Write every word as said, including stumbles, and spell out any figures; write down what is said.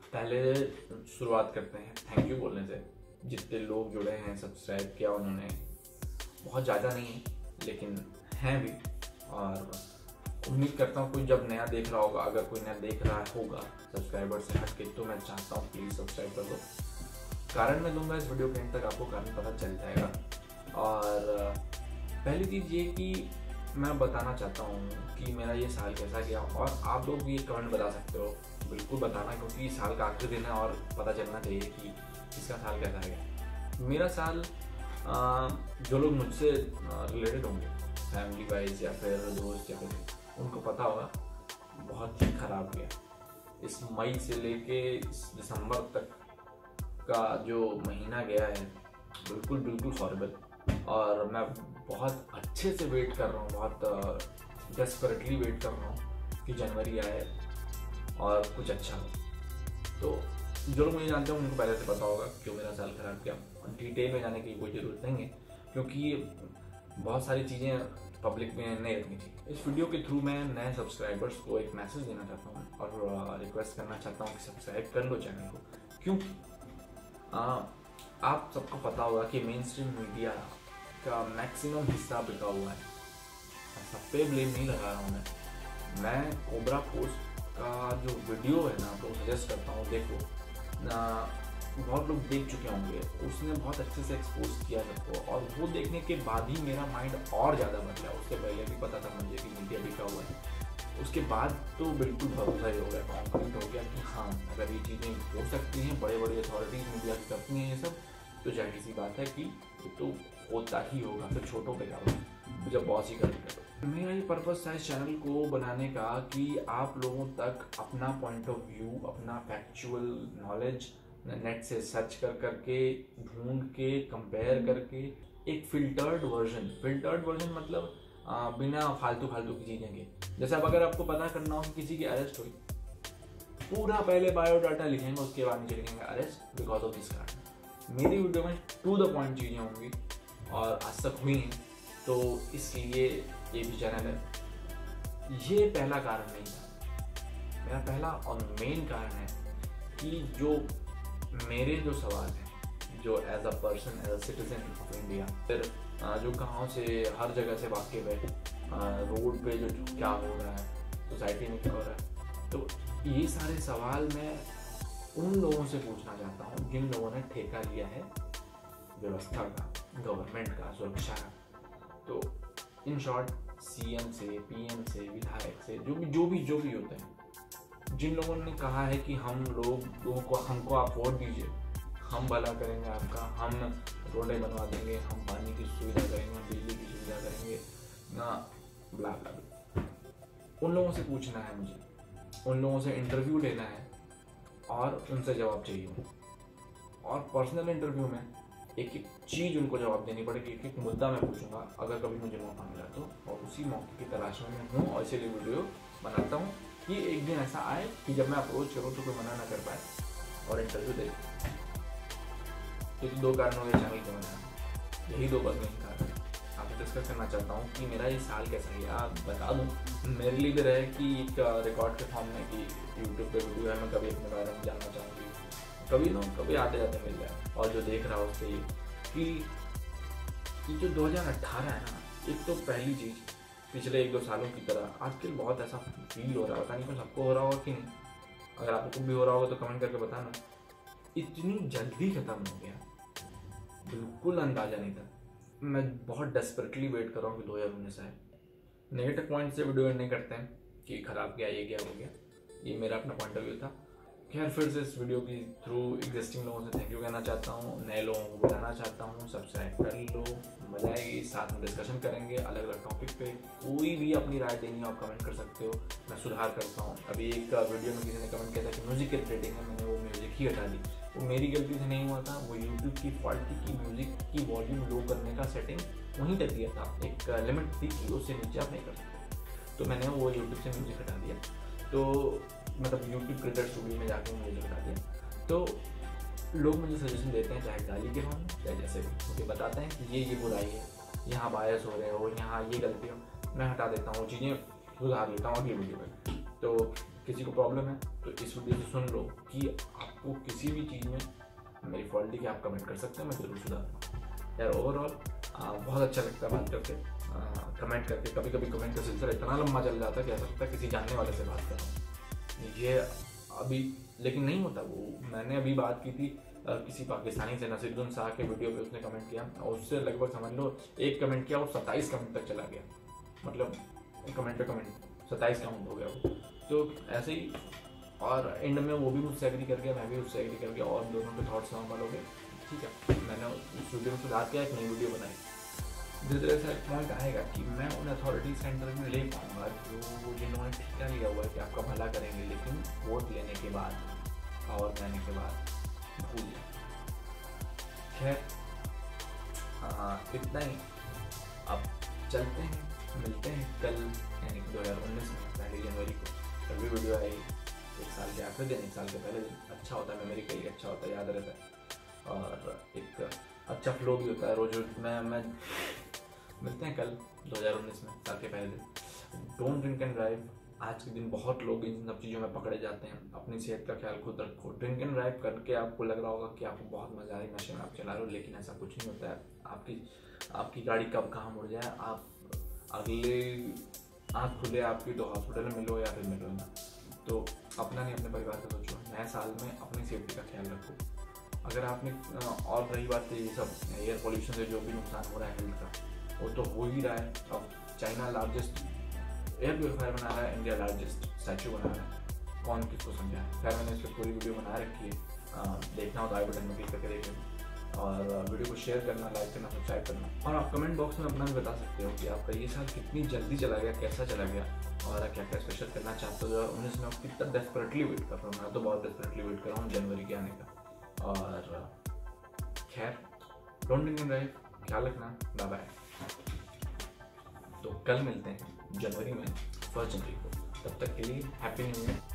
पहले शुरुआत करते हैं थैंक यू बोलने से। जितने लोग जुड़े हैं, सब्सक्राइब किया उन्होंने, बहुत ज़्यादा नहीं है लेकिन हैं भी। और उम्मीद करता हूँ कोई जब नया देख रहा होगा, अगर कोई नया देख रहा होगा सब्सक्राइबर से हट के, तो मैं चाहता हूँ प्लीज़ सब्सक्राइब कर दो। कारण मैं दूंगा इस वीडियो के एंड तक, आपको कारण पता चल जाएगा। और पहली चीज़ ये कि मैं बताना चाहता हूँ कि मेरा ये साल कैसा गया, और आप लोग भी कमेंट बता सकते हो, बिल्कुल बताना, क्योंकि साल का आखिरी दिन है और पता चलना चाहिए कि इसका साल कैसा गया। मेरा साल आ, जो लोग मुझसे रिलेटेड होंगे फैमिली वाइज या फिर दोस्त या फिर, उनको पता होगा बहुत ही ख़राब गया। इस मई से लेके इस दिसंबर तक का जो महीना गया है बिल्कुल बिल्कुल हॉरिबल। और मैं बहुत अच्छे से वेट कर रहा हूँ, बहुत डेस्परेटली वेट कर रहा हूँ कि जनवरी आए और कुछ अच्छा हो। तो जो लोग मुझे जानते हैं उनको पहले से पता होगा क्यों मेरा साल खराब गया। डिटेल में जाने की कोई ज़रूरत नहीं है, क्योंकि बहुत सारी चीज़ें पब्लिक में नहीं रखनी चाहिए। इस वीडियो के थ्रू मैं नए सब्सक्राइबर्स को एक मैसेज देना चाहता हूँ और रिक्वेस्ट करना चाहता हूँ कि सब्सक्राइब कर लो चैनल को, क्योंकि आप सबको पता होगा कि मेन स्ट्रीम मीडिया का मैक्सिमम हिस्सा बिका हुआ है। सब पे ब्लेम नहीं लगा रहा हूँ मैं मैं कोबरा पोस्ट का जो वीडियो है ना, तो सजेस्ट करता हूँ देखो ना, बहुत लोग देख चुके होंगे। उसने बहुत अच्छे से एक्सपोज किया सबको, और वो देखने के बाद ही मेरा माइंड और ज़्यादा बदला। उससे पहले भी पता था मुझे कि मीडिया बिका हुआ है, उसके बाद तो बिल्कुल भरोसा ही हो गया, कॉन्फिडेंट हो गया कि हाँ अगर ये चीज़ें हो सकती हैं, बड़े बड़े अथॉरिटीज़ मीडिया की करती हैं ये सब, तो जाहिर सी बात है कि ये तो होता ही होगा। फिर छोटों पे क्या होगा जब बॉस ही कर। मेरा ये पर्पस था इस चैनल को बनाने का कि आप लोगों तक अपना पॉइंट ऑफ व्यू, अपना फैक्चुअल नॉलेज नेट से सर्च कर करके, ढूंढ के, कंपेयर करके एक फिल्टर्ड वर्जन फिल्टर्ड वर्जन मतलब आ, बिना फालतू फालतू की चीज़ें के। जैसे अब अगर आपको पता करना हो कि किसी की अरेस्ट हुई, पूरा पहले बायोडाटा लिखेंगे, उसके बाद नीचे लिखेंगे अरेस्ट बिकॉज ऑफ दिस कारण। मेरी वीडियो में टू द पॉइंट चीज़ें होंगी और आज तक हुई हैं, तो इसलिए ये भी चैनल है। ये पहला कारण नहीं था। मेरा पहला और मेन कारण है कि जो मेरे जो सवाल हैं, जो as a person, as a citizen of India, फिर जो गाँव से हर जगह से वाकिफ है, रोड पे जो क्या हो रहा है, सोसाइटी में क्या हो रहा है, तो ये सारे सवाल मैं उन लोगों से पूछना चाहता हूँ जिन लोगों ने ठेका लिया है व्यवस्था का, गवर्नमेंट का, सुरक्षा का। तो इन शॉर्ट सीएम से, पीएम से, विधायक से, जो भी जो भी जो भी होते हैं, जिन लोगों ने कहा है कि हम लोगों को, हमको आप वोट दीजिए, हम भला करेंगे आपका, हम रोडें बनवा देंगे, हम पानी की सुविधा करेंगे, हम बिजली की सुविधा करेंगे ना, ब्ला ब्ला ब्ला। उन लोगों से पूछना है मुझे, उन लोगों से इंटरव्यू लेना है और उनसे जवाब चाहिए। और पर्सनल इंटरव्यू में एक एक चीज़ उनको जवाब देनी पड़ेगी, एक एक मुद्दा मैं पूछूंगा अगर कभी मुझे मौका मिला तो। और उसी मौके की तलाश में मैं हूँ और इसीलिए वीडियो बनाता हूँ कि एक दिन ऐसा आए कि जब मैं अप्रोच करूँ तो कोई मना ना कर पाए और इंटरव्यू दे। क्योंकि दो कारणों के चैनल को बनाना, यही दो बस मेन कारण है। आपसे डिस्कस करना चाहता हूँ कि मेरा ये साल कैसा गया, बता दूँ मेरे लिए भी रहे कि एक रिकॉर्ड के फॉर्म में कि यूट्यूब पे वीडियो है, मैं कभी अपने बारे में जानना चाहूँगी, कभी ना कभी आते जाते मिल जाए। और जो देख रहा हो उसके लिए कि जो दो हज़ार अठारह है ना, एक तो पहली चीज़ पिछले एक दो सालों की तरह आजकल बहुत ऐसा फील हो रहा है, पता नहीं सबको हो रहा होगा कि नहीं। अगर आपको भी हो रहा होगा तो कमेंट करके बताना। इतनी जल्दी ख़त्म हो गया, बिल्कुल अंदाज़ा नहीं था। मैं बहुत डेस्परेटली वेट कर रहा हूँ कि दो हज़ार उन्नीस आए। नेगेटिव पॉइंट से वीडियो नहीं करते हैं कि ख़राब गया, ये क्या हो गया, ये मेरा अपना पॉइंट ऑफ व्यू था। खैर, फिर से इस वीडियो की थ्रू एग्जिस्टिंग लोगों से थैंक यू कहना चाहता हूँ, नए लोगों को बुलाना चाहता हूँ, सब्सक्राइब कर लो, मजा आएगी, साथ में डिस्कशन करेंगे अलग अलग टॉपिक पे। कोई भी अपनी राय देनी हो आप कमेंट कर सकते हो, मैं सुधार करता हूँ। अभी एक वीडियो में किसी ने कमेंट किया था कि म्यूजिक की रेटिंग है, मैंने वो म्यूजिक ही हटा दी। वो मेरी गलती से नहीं हुआ था, वो यूट्यूब की फॉल्ट थी कि म्यूजिक की वॉल्यूम लो करने का सेटिंग वहीं तक दिया था, एक लिमिट थी कि उससे नीचे आप नहीं कर सकते, तो मैंने वो यूट्यूब से म्यूजिक हटा दिया। तो मतलब यूट्यूब क्रिएटर स्टूडियो में जाके म्यूजिक हटा दिया। तो लोग मुझे सजेशन देते हैं, चाहे गाली के हों या जैसे भी, मुझे बताते हैं कि ये ये बुराई है, यहाँ बायस हो रहे हो, यहाँ ये गलती हो, मैं हटा देता हूँ, चीज़ें सुधार लेता हूँ अगली वीडियो में। तो किसी को प्रॉब्लम है तो इस वीडियो से सुन लो कि आपको किसी भी चीज़ में मेरी फॉल्ट दिखे आप कमेंट कर सकते हैं, मैं जरूर सुधारूंगा। यार ओवरऑल बहुत अच्छा लगता है बात करके, कमेंट करके। कभी कभी कमेंट का सिलसिला इतना लंबा चल जाता है कि ऐसा लगता है किसी जानने वाले से बात कर रहा हूँ ये अभी, लेकिन नहीं होता वो। मैंने अभी बात की थी आ, किसी पाकिस्तानी से, नसीरुद्दीन शाह के वीडियो पे उसने कमेंट किया और उससे लगभग समझ लो एक कमेंट किया और सत्ताईस कमेंट तक चला गया, मतलब कमेंट पे कमेंट सत्ताईस काउंट हो गया वो। तो ऐसे ही, और एंड में वो भी मुझसे एग्री कर गया, मैं भी उससे एग्री कर गया और दोनों के थॉट्स नॉर्मल हो गए। ठीक है, मैंने उस वीडियो में सुधार किया, एक नई वीडियो बनाई। धीरे धीरे से पॉइंट आएगा कि मैं उन अथॉरिटी सेंटर में ले पाऊंगा जो जिन्होंने ठेका लिया हुआ है कि आपका भला करेंगे, लेकिन वोट लेने के बाद, पावर में आने के बाद भूल जाए। खैर इतना ही, अब चलते हैं, मिलते हैं कल यानी कि दो हज़ार उन्नीस में पहली जनवरी को। कल भी वीडियो आई, एक साल के आखिरी दिन, एक साल के पहले दिन। अच्छा होता है, मेमोरी का ही अच्छा होता है, याद रहता है और एक अच्छा फ्लो भी होता है। रोज रोज मैं मैं मिलते हैं कल दो हज़ार उन्नीस में, साल के पहले दिन। Don't drink and drive. आज के दिन बहुत लोग इन सब चीज़ों में पकड़े जाते हैं। अपनी सेहत का ख्याल खुद रखो। ड्रिंक एंड ड्राइव करके आपको लग रहा होगा कि आपको बहुत मजा आ रही, नशे में आप चला रहे हो, लेकिन ऐसा कुछ नहीं होता है। आपकी आपकी गाड़ी कब कहाँ मुड़ जाए, आप अगले आँख खुले आपकी तो हॉस्पिटल में मिलो या फिर मिलो ना। तो अपना नहीं, अपने परिवार का सोचो। नए साल में अपनी सेफ्टी का ख्याल रखो। अगर आपने, और रही बात ये सब एयर पोल्यूशन से जो भी नुकसान हो रहा है हेल्थ का, वो तो हो ही रहा है। अब चाइना लार्जेस्ट एयर प्योरीफायर बना रहा है, इंडिया लार्जेस्ट स्टैचू बना रहा है, कौन किसको समझा है। खैर मैंने इस पर पूरी वीडियो बना रखी है, देखना हो तो आई बटन में क्लिक करके देखें और वीडियो को शेयर करना, लाइक करना, सब्सक्राइब करना। और आप कमेंट बॉक्स में अपना भी बता सकते हो कि आपका ये साल कितनी जल्दी चला गया, कैसा चला गया और क्या क्या स्पेशल करना चाहते हो। दो हज़ार उन्नीस में आप कितना डेस्परेटली वेट कर रहा हूँ, मैं तो बहुत डेस्परेटली वेट कर रहा हूँ जनवरी के आने का। और खैर डोंट ड्रिंक एंड ड्राइव, ख्याल रखना, बाय बाय। तो कल मिलते हैं जनवरी में, फर्स्ट जनवरी को। तब तक के लिए हैप्पी न्यू ईयर।